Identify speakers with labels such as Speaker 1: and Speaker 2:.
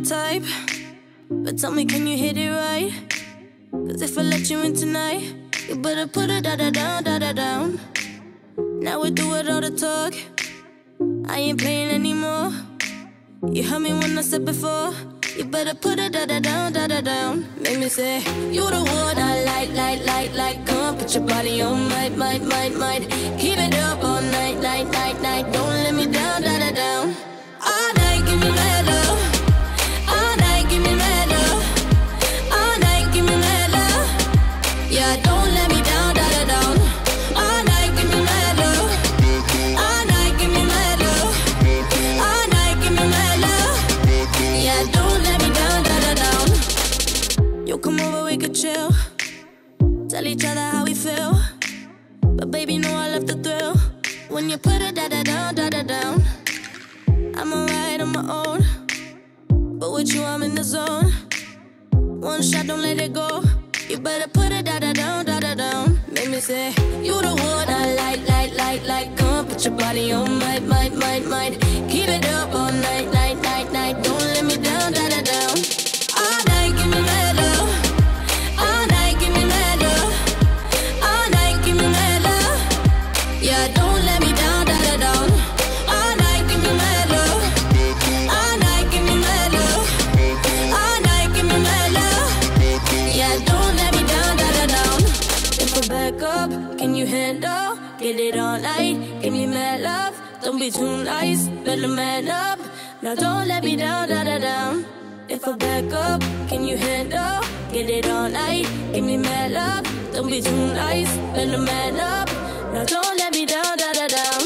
Speaker 1: type, but tell me, can you hit it right? Cause if I let you in tonight, you better put it down. Now we do it all the talk, I ain't playing anymore. You heard me when I said before, you better put it down. Make me say, you the one I like. Come put your body on might. Keep it up all night. Don't let me down. All night, give me mad love. All night, give me mad love. All night, give me mad love. Yeah, don't let me down. All night, give me mad love. All night, give me mad love. All night, give me mad love. Yeah, don't let me down. You come over, we could chill. Tell each other how we feel. But baby, know I love the thrill. When you put it down. I'm alright on my own, but with you I'm in the zone. One shot, don't let it go. You better put it down. Make me say, you the one I like. Come put your body on might. Keep it up all night. Don't let me down. All night, give me mad love. All night, give me mad love. All night, give me mad love. Yeah, don't let me down. All night, give me mad love. All night, give me mad love. All night, give me mad love. Yeah, don't let me down. If I back up, can you handle? Get it all night, give me mad love. Don't be too nice, better man up. Now don't let me down. If I back up, can you handle? Get it all night, give me mad love. Don't be too nice, better man up. Now don't let me down.